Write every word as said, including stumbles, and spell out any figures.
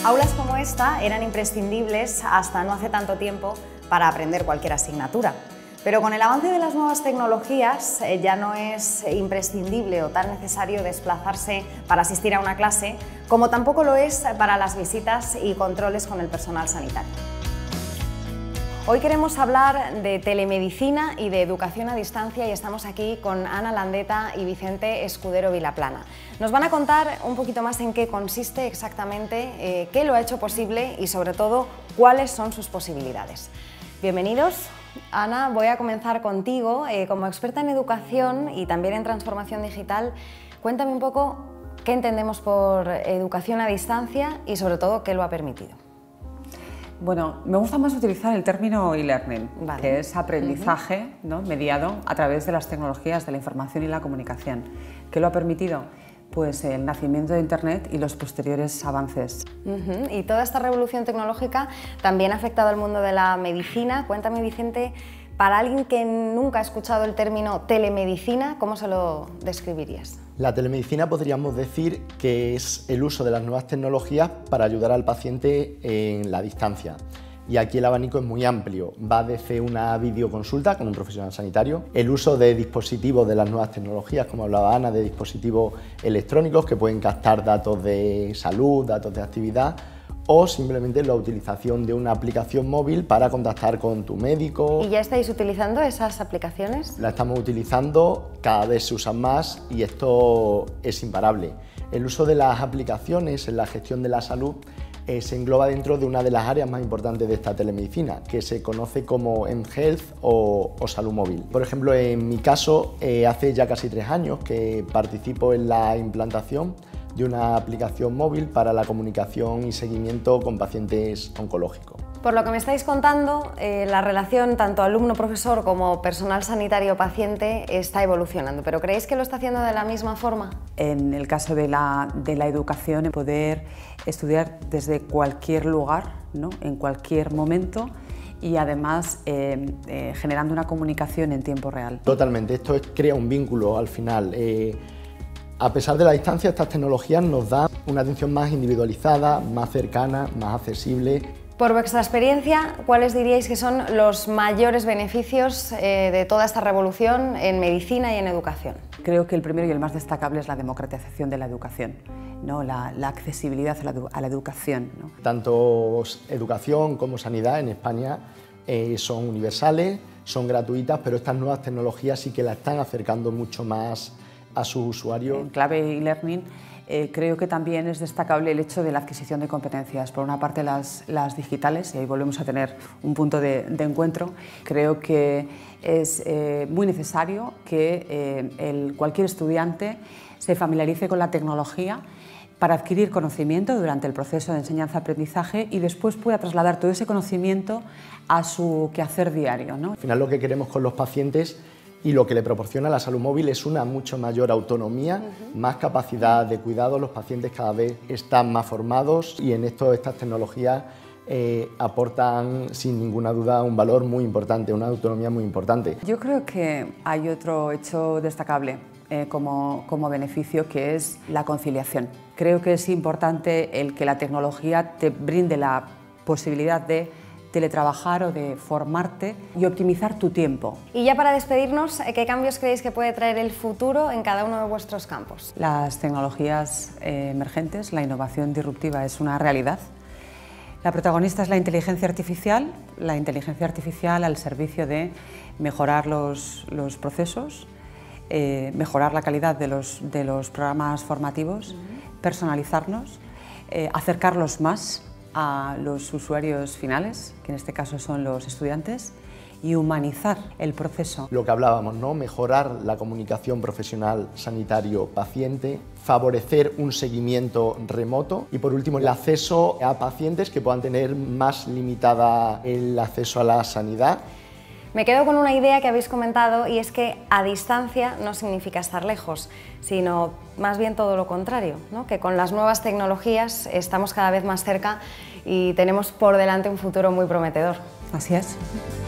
Aulas como esta eran imprescindibles hasta no hace tanto tiempo para aprender cualquier asignatura. Pero con el avance de las nuevas tecnologías eh, ya no es imprescindible o tan necesario desplazarse para asistir a una clase, como tampoco lo es para las visitas y controles con el personal sanitario. Hoy queremos hablar de telemedicina y de educación a distancia y estamos aquí con Ana Landeta y Vicente Escudero Vilaplana. Nos van a contar un poquito más en qué consiste exactamente, eh, qué lo ha hecho posible y sobre todo cuáles son sus posibilidades. Bienvenidos. Ana, voy a comenzar contigo. Eh, como experta en educación y también en transformación digital, cuéntame un poco qué entendemos por educación a distancia y sobre todo qué lo ha permitido. Bueno, me gusta más utilizar el término e-learning, vale. que es aprendizaje uh-huh. ¿no? mediado a través de las tecnologías de la información y la comunicación. ¿Qué lo ha permitido? Pues el nacimiento de Internet y los posteriores avances. Uh-huh. Y toda esta revolución tecnológica también ha afectado al mundo de la medicina. Cuéntame, Vicente, para alguien que nunca ha escuchado el término telemedicina, ¿cómo se lo describirías? La telemedicina podríamos decir que es el uso de las nuevas tecnologías para ayudar al paciente en la distancia. Y aquí el abanico es muy amplio, va desde una videoconsulta con un profesional sanitario, el uso de dispositivos de las nuevas tecnologías, como hablaba Ana, de dispositivos electrónicos que pueden captar datos de salud, datos de actividad, o simplemente la utilización de una aplicación móvil para contactar con tu médico. ¿Y ya estáis utilizando esas aplicaciones? La estamos utilizando, cada vez se usan más y esto es imparable. El uso de las aplicaciones en la gestión de la salud eh, se engloba dentro de una de las áreas más importantes de esta telemedicina, que se conoce como mHealth o, o salud móvil. Por ejemplo, en mi caso, eh, hace ya casi tres años que participo en la implantación de una aplicación móvil para la comunicación y seguimiento con pacientes oncológicos. Por lo que me estáis contando, eh, la relación tanto alumno-profesor como personal sanitario-paciente está evolucionando, pero ¿creéis que lo está haciendo de la misma forma? En el caso de la, de la educación, poder estudiar desde cualquier lugar, ¿no? en cualquier momento, y además eh, eh, generando una comunicación en tiempo real. Totalmente, esto es, crea un vínculo al final. Eh, A pesar de la distancia, estas tecnologías nos dan una atención más individualizada, más cercana, más accesible. Por vuestra experiencia, ¿cuáles diríais que son los mayores beneficios eh, de toda esta revolución en medicina y en educación? Creo que el primero y el más destacable es la democratización de la educación, ¿no? la, la accesibilidad a la, a la educación. ¿no? Tanto educación como sanidad en España eh, son universales, son gratuitas, pero estas nuevas tecnologías sí que la están acercando mucho más a sus usuarios. En clave e-learning eh, creo que también es destacable el hecho de la adquisición de competencias. Por una parte las, las digitales, y ahí volvemos a tener un punto de, de encuentro. Creo que es eh, muy necesario que eh, el, cualquier estudiante se familiarice con la tecnología para adquirir conocimiento durante el proceso de enseñanza-aprendizaje y después pueda trasladar todo ese conocimiento a su quehacer diario, ¿no? Al final lo que queremos con los pacientes y lo que le proporciona la salud móvil es una mucho mayor autonomía, uh-huh. más capacidad de cuidado. Los pacientes cada vez están más formados y en esto estas tecnologías eh, aportan sin ninguna duda un valor muy importante, una autonomía muy importante. Yo creo que hay otro hecho destacable eh, como, como beneficio, que es la conciliación. Creo que es importante el que la tecnología te brinde la posibilidad de teletrabajar o de formarte y optimizar tu tiempo. Y ya para despedirnos, ¿qué cambios creéis que puede traer el futuro en cada uno de vuestros campos? Las tecnologías eh, emergentes, la innovación disruptiva es una realidad. La protagonista es la inteligencia artificial, la inteligencia artificial al servicio de mejorar los, los procesos, eh, mejorar la calidad de los, de los programas formativos, uh-huh. personalizarnos, eh, acercarlos más a los usuarios finales, que en este caso son los estudiantes, y humanizar el proceso. Lo que hablábamos, ¿no? Mejorar la comunicación profesional sanitario-paciente, favorecer un seguimiento remoto y por último el acceso a pacientes que puedan tener más limitada el acceso a la sanidad. Me quedo con una idea que habéis comentado y es que a distancia no significa estar lejos, sino más bien todo lo contrario, ¿no? Que con las nuevas tecnologías estamos cada vez más cerca y tenemos por delante un futuro muy prometedor. Así es.